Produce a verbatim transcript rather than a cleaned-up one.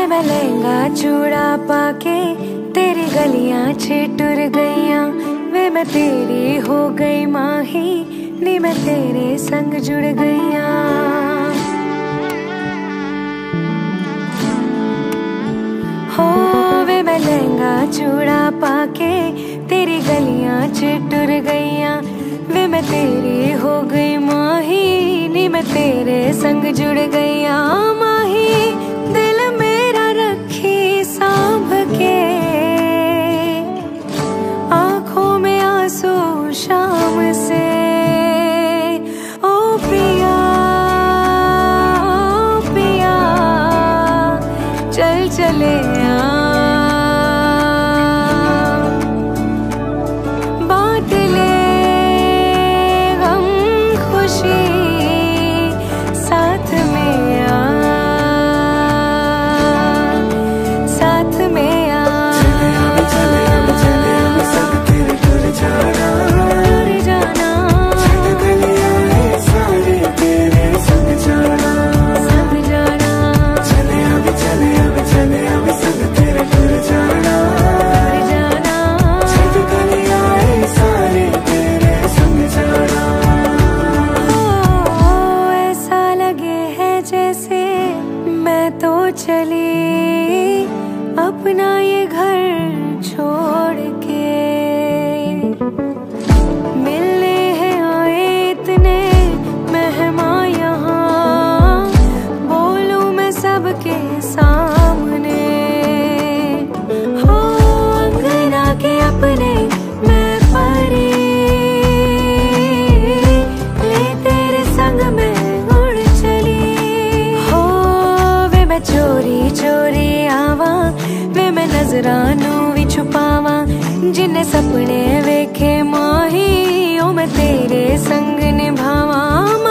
मैं लहंगा चूड़ा पाके तेरी गलियां छिटुर गईयां वे मैं तेरी हो गई माही नी मैं तेरे संग जुड़ गईयां। हो वे मैं लहंगा चूड़ा पाके तेरी गलियां छिटुर गईयां वे मैं तेरी हो गई माही नी मैं तेरे संग जुड़ गईयां। माही दिल मेरा रखी सांभ के आंखों में आंसू शाम से ओ पिया ओ पिया चल चले बांट ले गम खुशी साथ में आ साथ में आ। चले अब चले अब सब तेरे टुर जाना टुर जाना छट गलियां है सारे तेरे संग जाना संग जाना। चले अब चले अब चले अब सब तेरे टुर जाना टुर जाना छट गलियां है सारे तेरे संग जाना। ओ ऐसा लगे है जैसे मैं तो चली अपना ये घर छोड़ के मिलने हैं आए इतने मेहमान यहाँ बोलूं मैं सबके सामने। हो अंगना के अपने मैं परी ले तेरे संग में उड़ चली। हो वे मैं चोरी चोरी आवा वे मैं नजरानू भी छुपावा जिन्ने सपने वेखे माही ओ मैं तेरे संग निभावा।